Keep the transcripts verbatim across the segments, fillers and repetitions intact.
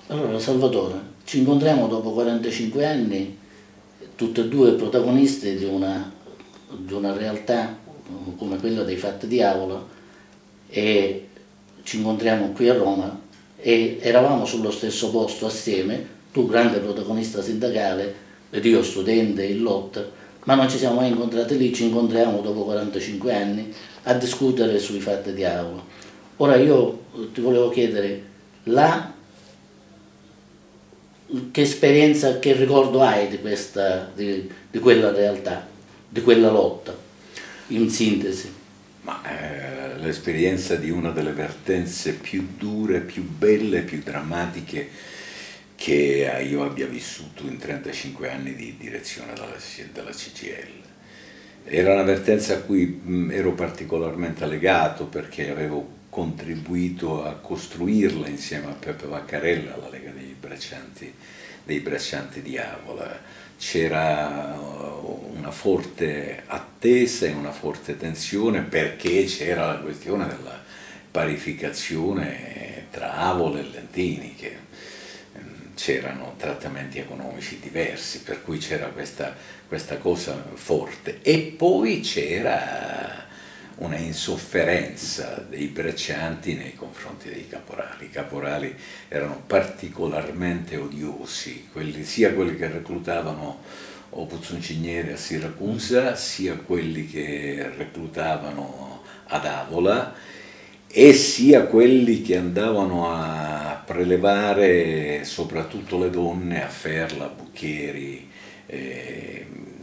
Allora, Salvatore, ci incontriamo dopo quarantacinque anni, tutti e due protagonisti di una, di una realtà come quella dei Fatti di Avola, e ci incontriamo qui a Roma e eravamo sullo stesso posto assieme, tu grande protagonista sindacale ed io studente in lotta, ma non ci siamo mai incontrati lì. Ci incontriamo dopo quarantacinque anni a discutere sui Fatti di Avola. Ora io ti volevo chiedere, la che esperienza, che ricordo hai di, questa, di, di quella realtà, di quella lotta, in sintesi? Ma eh, l'esperienza di una delle vertenze più dure, più belle, più drammatiche che io abbia vissuto in trentacinque anni di direzione della, della C G I L. Era una vertenza a cui mh, ero particolarmente legato perché avevo contribuito a costruirla insieme a Peppe Vaccarella, alla Lega dei Braccianti, dei Braccianti di Avola. C'era una forte attesa e una forte tensione perché c'era la questione della parificazione tra Avola e Lentini, che c'erano trattamenti economici diversi, per cui c'era questa, questa cosa forte. E poi c'era una insofferenza dei braccianti nei confronti dei caporali. I caporali erano particolarmente odiosi, quelli, sia quelli che reclutavano Opuzzonciniere a Siracusa, sia quelli che reclutavano ad Avola, e sia quelli che andavano a prelevare soprattutto le donne a Ferla, Bucchieri. Eh,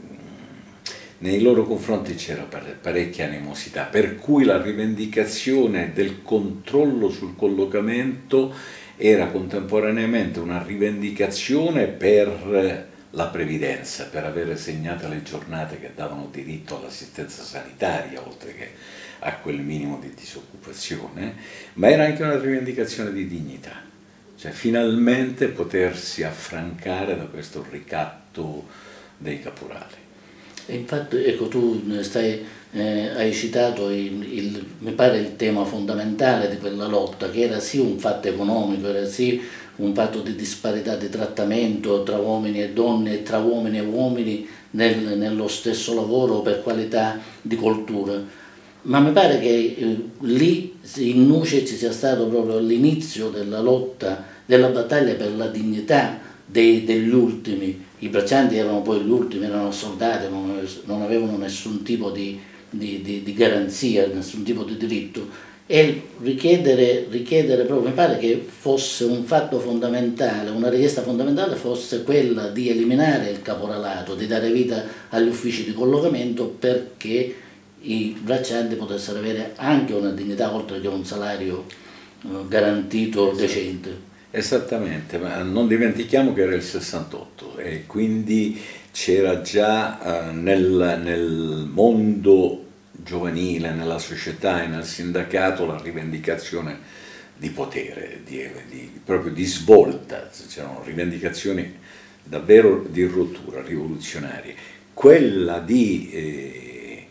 nei loro confronti c'era parecchia animosità, per cui la rivendicazione del controllo sul collocamento era contemporaneamente una rivendicazione per la previdenza, per avere segnate le giornate che davano diritto all'assistenza sanitaria, oltre che a quel minimo di disoccupazione, ma era anche una rivendicazione di dignità, cioè finalmente potersi affrancare da questo ricatto dei caporali. E infatti, ecco, tu stai, eh, hai citato il, il, mi pare il tema fondamentale di quella lotta, che era sì un fatto economico, era sì un fatto di disparità di trattamento tra uomini e donne e tra uomini e uomini nel, nello stesso lavoro per qualità di coltura. Ma mi pare che eh, lì in Nuce ci sia stato proprio l'inizio della lotta, della battaglia per la dignità dei, degli ultimi. I braccianti erano poi gli ultimi, erano soldati, non, non avevano nessun tipo di, di, di, di garanzia, nessun tipo di diritto, e richiedere, richiedere proprio, mi pare che fosse un fatto fondamentale, una richiesta fondamentale fosse quella di eliminare il caporalato, di dare vita agli uffici di collocamento perché i braccianti potessero avere anche una dignità oltre che un salario eh, garantito, decente. Esattamente, ma non dimentichiamo che era il sessantotto e quindi c'era già eh, nel, nel mondo giovanile, nella società e nel sindacato la rivendicazione di potere, di, di, proprio di svolta, c'erano rivendicazioni davvero di rottura, rivoluzionarie. Quella di eh,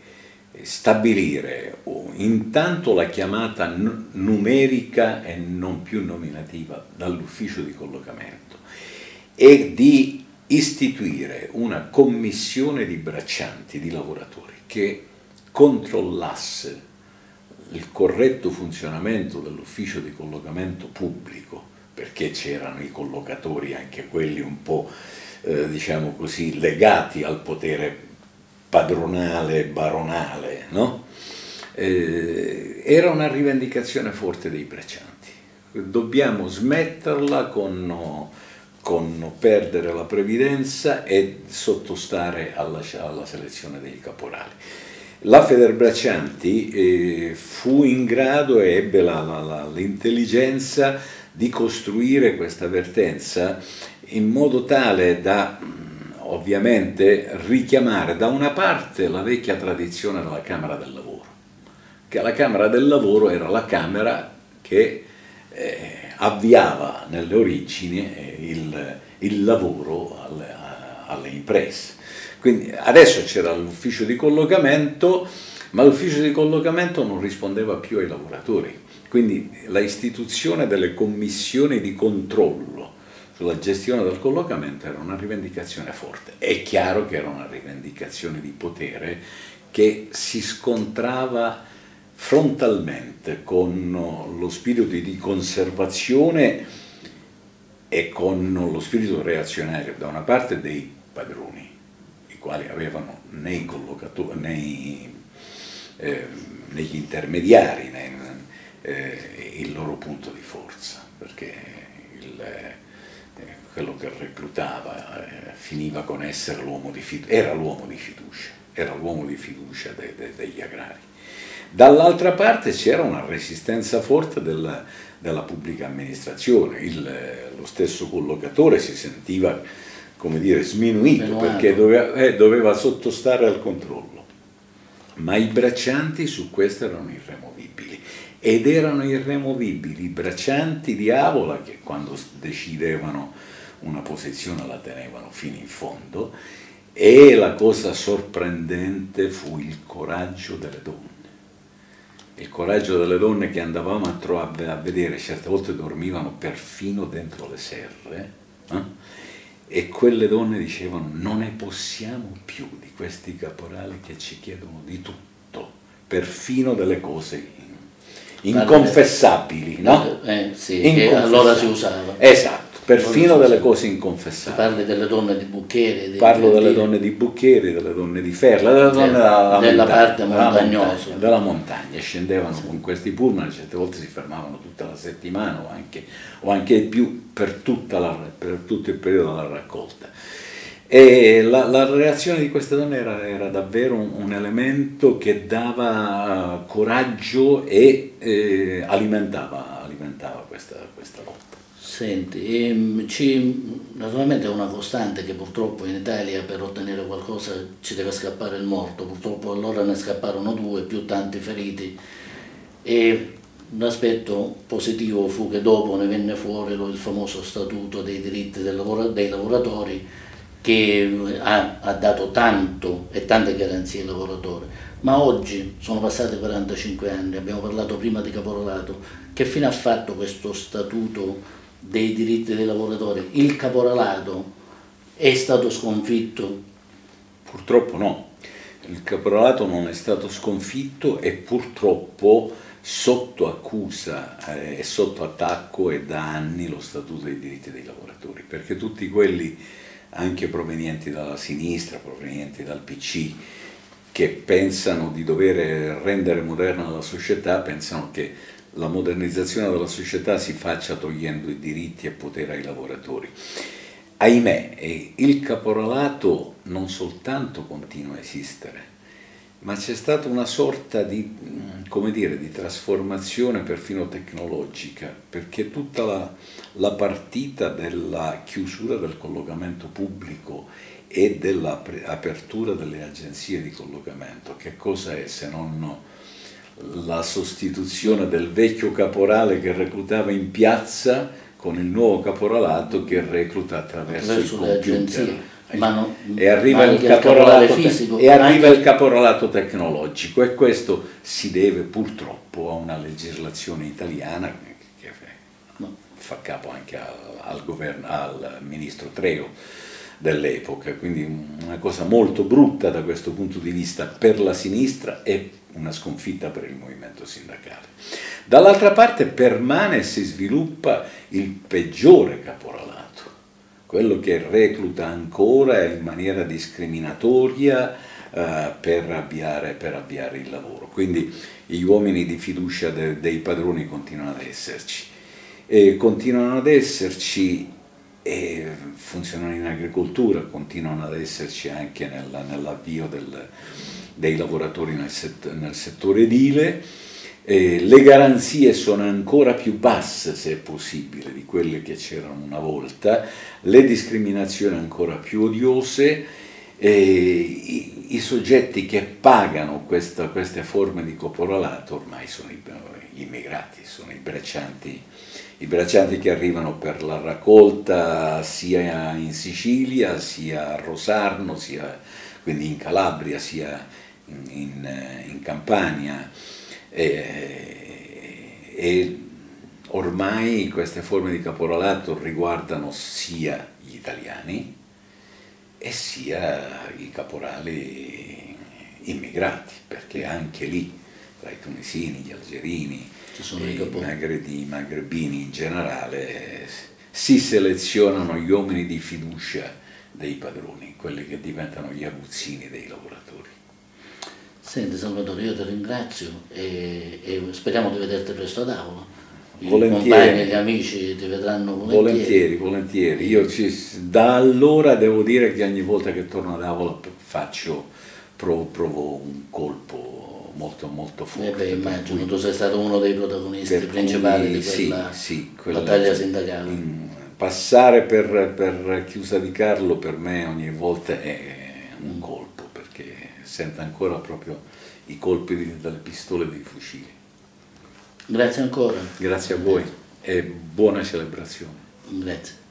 stabilire intanto la chiamata numerica e non più nominativa dall'ufficio di collocamento e di istituire una commissione di braccianti, di lavoratori, che controllasse il corretto funzionamento dell'ufficio di collocamento pubblico, perché c'erano i collocatori, anche quelli un po' eh, diciamo così legati al potere padronale, baronale, no? Eh, era una rivendicazione forte dei braccianti. Dobbiamo smetterla con, con perdere la previdenza e sottostare alla, alla selezione dei caporali. La Federbraccianti eh, fu in grado e ebbe l'intelligenza di costruire questa vertenza in modo tale da ovviamente richiamare da una parte la vecchia tradizione della Camera del Lavoro, che la Camera del Lavoro era la Camera che eh, avviava nelle origini eh, il, il lavoro alle, alle imprese. Quindi adesso c'era l'ufficio di collocamento, ma l'ufficio di collocamento non rispondeva più ai lavoratori, quindi la istituzione delle commissioni di controllo sulla gestione del collocamento era una rivendicazione forte. È chiaro che era una rivendicazione di potere che si scontrava frontalmente con lo spirito di conservazione e con lo spirito reazionario da una parte dei padroni, i quali avevano nei collocatori, nei, eh, negli intermediari nei, eh, il loro punto di forza, perché il, eh, quello che reclutava eh, finiva con essere l'uomo di fiducia, era l'uomo di fiducia, era l'uomo di fiducia de, de, degli agrari. Dall'altra parte c'era una resistenza forte della, della pubblica amministrazione, il, lo stesso collocatore si sentiva, come dire, sminuito Menuato. perché doveva, eh, doveva sottostare al controllo, ma i braccianti su questo erano irremovibili, ed erano irremovibili i braccianti di Avola che quando decidevano una posizione la tenevano fino in fondo, e la cosa sorprendente fu il coraggio delle donne. Il coraggio delle donne che andavamo a, trovare, a vedere, certe volte dormivano perfino dentro le serre, eh? E quelle donne dicevano: non ne possiamo più di questi caporali che ci chiedono di tutto, perfino delle cose inconfessabili, no? Eh, sì, che allora si usava. Esatto. Perfino delle cose inconfessabili. Parli delle donne di Bucchieri. Dei Parlo delle donne di Bucchieri, delle donne di Ferla, delle donne della, della montagna, parte montagnosa. Della montagna, della montagna. Scendevano sì. con questi pullman, certe volte si fermavano tutta la settimana o anche, o anche più per, tutta la, per tutto il periodo della raccolta. E la, la reazione di queste donne era, era davvero un, un elemento che dava coraggio e eh, alimentava, alimentava questa, questa lotta. Senti, ehm, ci, naturalmente è una costante che purtroppo in Italia per ottenere qualcosa ci deve scappare il morto, purtroppo allora ne scapparono due, più tanti feriti, e un aspetto positivo fu che dopo ne venne fuori il famoso statuto dei diritti del lavoro, dei lavoratori, che ha, ha dato tanto e tante garanzie ai lavoratori. Ma oggi sono passati quarantacinque anni, abbiamo parlato prima di caporalato, che fine ha fatto questo statuto dei diritti dei lavoratori? Il caporalato è stato sconfitto? Purtroppo no, il caporalato non è stato sconfitto e purtroppo sotto accusa e eh, sotto attacco è da anni lo statuto dei diritti dei lavoratori, perché tutti quelli anche provenienti dalla sinistra, provenienti dal P C, che pensano di dover rendere moderna la società, pensano che la modernizzazione della società si faccia togliendo i diritti e potere ai lavoratori. Ahimè, il caporalato non soltanto continua a esistere, ma c'è stata una sorta di, come dire, di trasformazione perfino tecnologica, perché tutta la, la partita della chiusura del collocamento pubblico e dell'apertura delle agenzie di collocamento, che cosa è se non la sostituzione del vecchio caporale che reclutava in piazza con il nuovo caporalato che recluta attraverso, attraverso il computer. Ma non, e arriva, il caporalato, fisico, e arriva anche il caporalato tecnologico, e questo si deve purtroppo a una legislazione italiana che no. fa capo anche al, al, governo, al ministro Treu dell'epoca, quindi una cosa molto brutta da questo punto di vista per la sinistra e una sconfitta per il movimento sindacale. Dall'altra parte permane e si sviluppa il peggiore caporalato, quello che recluta ancora in maniera discriminatoria eh, per, avviare, per avviare il lavoro. Quindi gli uomini di fiducia de, dei padroni continuano ad esserci, e continuano ad esserci e funzionano in agricoltura, continuano ad esserci anche nella, nell'avvio del, dei lavoratori nel, set, nel settore edile. Eh, le garanzie sono ancora più basse, se è possibile, di quelle che c'erano una volta, le discriminazioni ancora più odiose, eh, i, i soggetti che pagano questa, queste forme di caporalato ormai sono i, gli immigrati, sono i braccianti, i braccianti che arrivano per la raccolta sia in Sicilia, sia a Rosarno, sia quindi in Calabria, sia in, in, in Campania. E, e ormai queste forme di caporalato riguardano sia gli italiani e sia i caporali immigrati, perché anche lì, tra i tunisini, gli algerini, Ci sono e i i capo- magrebini, i magrebini in generale, si selezionano gli uomini di fiducia dei padroni, quelli che diventano gli aguzzini dei lavoratori. Senti Salvatore, io ti ringrazio e, e speriamo di vederti presto a tavola. I Volentieri. compagni e gli amici ti vedranno volentieri. Volentieri, volentieri. Io ci, da allora devo dire che ogni volta che torno a tavola faccio, provo, provo un colpo molto molto forte. Eh beh, immagino, cui, tu sei stato uno dei protagonisti per principali cui, di quella, sì, sì, quella battaglia sindacale. in, passare per, per Chiusa di Carlo per me ogni volta è un colpo, perché sento ancora proprio i colpi di, dalle pistole e dei fucili. Grazie ancora. Grazie a voi e buona celebrazione. Grazie.